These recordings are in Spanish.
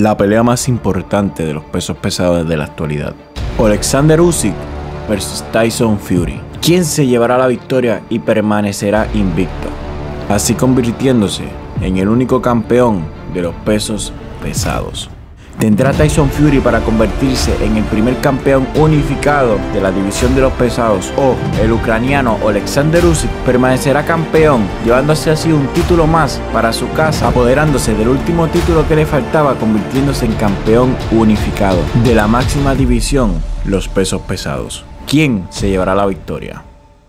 la pelea más importante de los pesos pesados de la actualidad. Alexander Usyk versus Tyson Fury. ¿Quién se llevará la victoria y permanecerá invicto, así convirtiéndose en el único campeón de los pesos pesados? ¿Tendrá Tyson Fury para convertirse en el primer campeón unificado de la división de los pesados, o el ucraniano Alexander Usyk permanecerá campeón, llevándose así un título más para su casa, apoderándose del último título que le faltaba, convirtiéndose en campeón unificado de la máxima división, los pesos pesados? ¿Quién se llevará la victoria?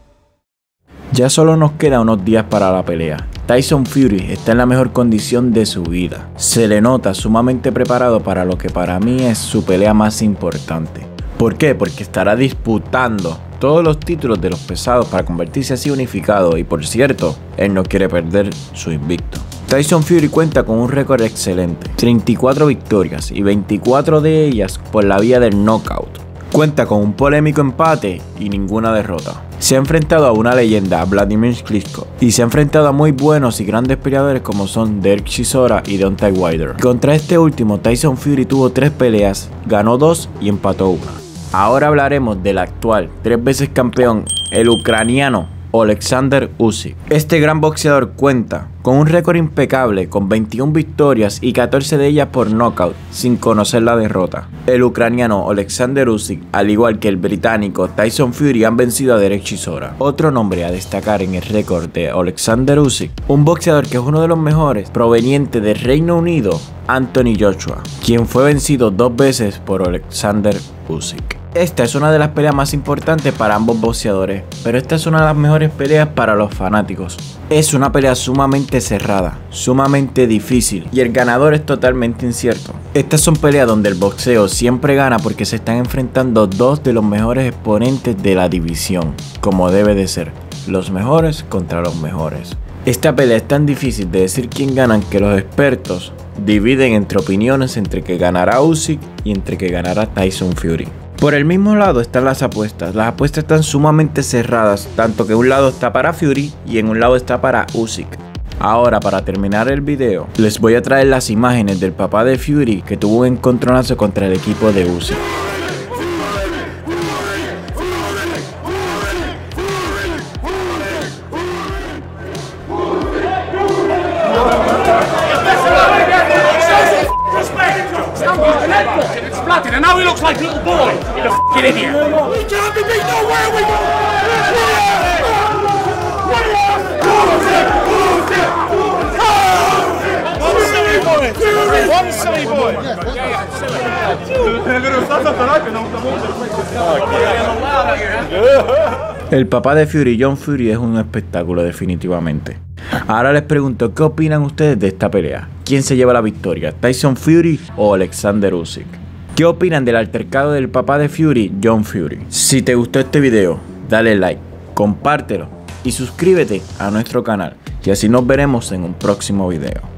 Ya solo nos quedan unos días para la pelea. Tyson Fury está en la mejor condición de su vida. Se le nota sumamente preparado para lo que para mí es su pelea más importante. ¿Por qué? Porque estará disputando todos los títulos de los pesados para convertirse así unificado, y por cierto, él no quiere perder su invicto. Tyson Fury cuenta con un récord excelente, 34 victorias y 24 de ellas por la vía del knockout. Cuenta con un polémico empate y ninguna derrota. Se ha enfrentado a una leyenda, Vladimir Klitschko, y se ha enfrentado a muy buenos y grandes peleadores como son Derek Chisora y Deontay Wilder. Contra este último, Tyson Fury tuvo 3 peleas, ganó 2 y empató 1. Ahora hablaremos del actual 3 veces campeón, el ucraniano Alexander Usyk. Este gran boxeador cuenta con un récord impecable, con 21 victorias y 14 de ellas por knockout, sin conocer la derrota. El ucraniano Alexander Usyk, al igual que el británico Tyson Fury, han vencido a Derek Chisora. Otro nombre a destacar en el récord de Alexander Usyk, un boxeador que es uno de los mejores, proveniente del Reino Unido, Anthony Joshua, quien fue vencido 2 veces por Alexander Usyk. Esta es una de las peleas más importantes para ambos boxeadores, pero esta es una de las mejores peleas para los fanáticos. Es una pelea sumamente cerrada, sumamente difícil, y el ganador es totalmente incierto. Estas son peleas donde el boxeo siempre gana porque se están enfrentando 2 de los mejores exponentes de la división, como debe de ser, los mejores contra los mejores. Esta pelea es tan difícil de decir quién gana que los expertos dividen entre opiniones entre que ganará Usyk y entre que ganará Tyson Fury. Por el mismo lado están las apuestas. Las apuestas están sumamente cerradas, tanto que un lado está para Fury y en un lado está para Usyk. Ahora, para terminar el video, les voy a traer las imágenes del papá de Fury que tuvo un encontronazo contra el equipo de Usyk. And now he looks like a little boy. You f***ing idiot. We can't be beat nowhere. We go. One silly boy. El papá de Fury, John Fury, es un espectáculo definitivamente. Ahora les pregunto, ¿qué opinan ustedes de esta pelea? ¿Quién se lleva la victoria? ¿Tyson Fury o Alexander Usyk? ¿Qué opinan del altercado del papá de Fury, John Fury? Si te gustó este video, dale like, compártelo y suscríbete a nuestro canal, y así nos veremos en un próximo video.